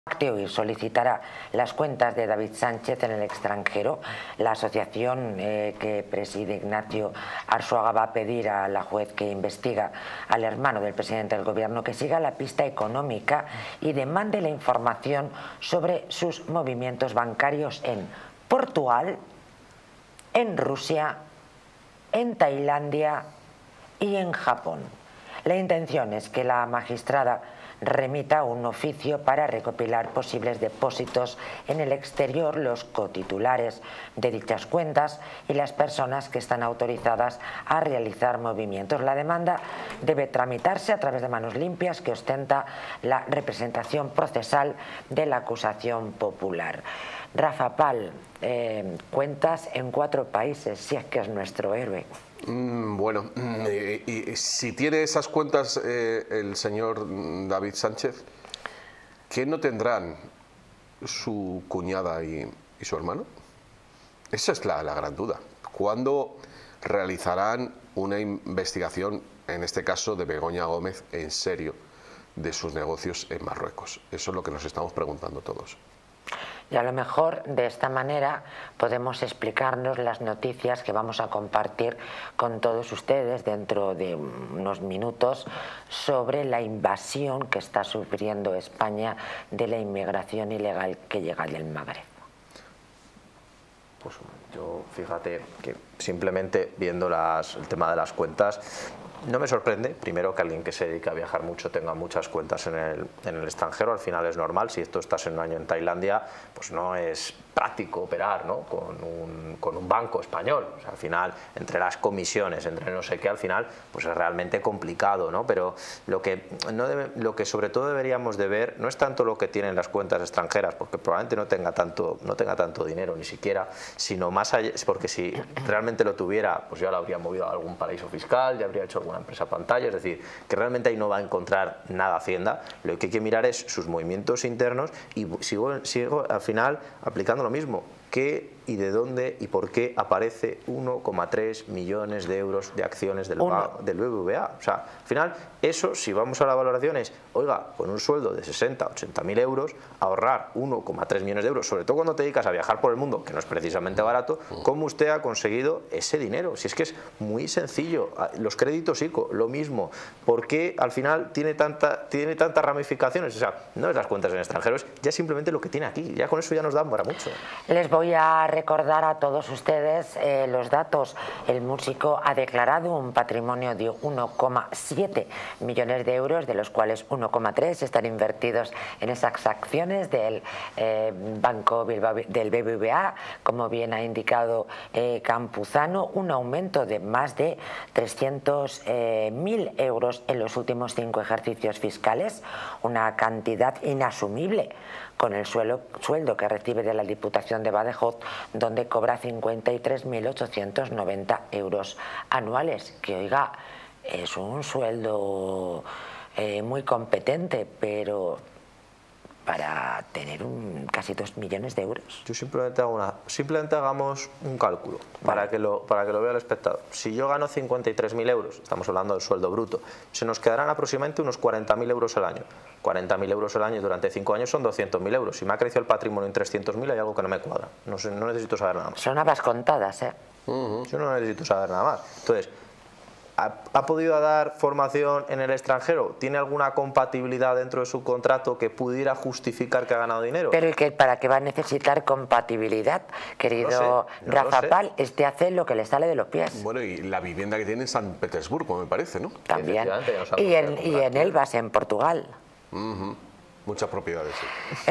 Y solicitará las cuentas de David Sánchez en el extranjero. La asociación que preside Ignacio Arzuaga va a pedir a la juez que investiga al hermano del presidente del gobierno que siga la pista económica y demande la información sobre sus movimientos bancarios en Portugal, en Rusia, en Tailandia y en Japón. La intención es que la magistrada remita un oficio para recopilar posibles depósitos en el exterior, los cotitulares de dichas cuentas y las personas que están autorizadas a realizar movimientos. La demanda debe tramitarse a través de manos limpias que ostenta la representación procesal de la acusación popular. Rafa Pal, cuentas en 4 países, si es que es nuestro héroe. Bueno, y si tiene esas cuentas el señor David Sánchez, ¿qué no tendrán su cuñada y su hermano? Esa es la gran duda. ¿Cuándo realizarán una investigación, en este caso de Begoña Gómez, en serio, de sus negocios en Marruecos? Eso es lo que nos estamos preguntando todos. Y a lo mejor de esta manera podemos explicarnos las noticias que vamos a compartir con todos ustedes dentro de unos minutos sobre la invasión que está sufriendo España de la inmigración ilegal que llega del Magreb. Pues yo, fíjate que simplemente viendo el tema de las cuentas, no me sorprende, primero, que alguien que se dedica a viajar mucho tenga muchas cuentas en el extranjero. Al final es normal, si esto estás en un año en Tailandia, pues no es práctico operar, ¿no?, con un banco español. O sea, al final, entre las comisiones, entre no sé qué, al final pues es realmente complicado, ¿no? Pero lo que sobre todo deberíamos de ver no es tanto lo que tienen las cuentas extranjeras, porque probablemente no tenga tanto dinero ni siquiera, sino más allá, porque si realmente lo tuviera, pues ya lo habría movido a algún paraíso fiscal, ya habría hecho alguna empresa pantalla. Es decir, que realmente ahí no va a encontrar nada Hacienda. Lo que hay que mirar es sus movimientos internos y sigo al final aplicando lo mismo. ¿Qué y de dónde y por qué aparece 1,3 millones de euros de acciones del BBVA? O sea, al final, eso, si vamos a las valoraciones, oiga, con un sueldo de 60, 80 mil euros, ahorrar 1,3 millones de euros, sobre todo cuando te dedicas a viajar por el mundo, que no es precisamente barato, ¿cómo usted ha conseguido ese dinero? Si es que es muy sencillo. Los créditos ICO, lo mismo. ¿Por qué al final tiene tantas ramificaciones? O sea, no es las cuentas en extranjeros, ya simplemente lo que tiene aquí. Ya con eso ya nos dan para mucho. Les voy a recordar a todos ustedes los datos. El músico ha declarado un patrimonio de 1,7 millones de euros, de los cuales 1,3 están invertidos en esas acciones del Banco Bilbao, del BBVA, como bien ha indicado Campuzano, un aumento de más de 300.000 euros en los últimos 5 ejercicios fiscales, una cantidad inasumible con el sueldo que recibe de la Diputación de Badajoz, donde cobra 53.890 euros anuales, que oiga, es un sueldo muy competente, pero para tener casi 2 millones de euros. Yo simplemente hagamos un cálculo para que lo vea el espectador. Si yo gano 53.000 euros, estamos hablando del sueldo bruto, se nos quedarán aproximadamente unos 40.000 euros al año. 40.000 euros al año durante 5 años son 200.000 euros. Si me ha crecido el patrimonio en 300.000, hay algo que no me cuadra. No necesito saber nada más. Son habas contadas, ¿eh? Yo no necesito saber nada más. Entonces, ¿ha podido dar formación en el extranjero? ¿Tiene alguna compatibilidad dentro de su contrato que pudiera justificar que ha ganado dinero? Pero ¿y para qué va a necesitar compatibilidad, querido Rafa Pal? Hace lo que le sale de los pies. Bueno, y la vivienda que tiene en San Petersburgo, me parece, ¿no? También. Y en Elvas, en Portugal. Muchas propiedades, sí.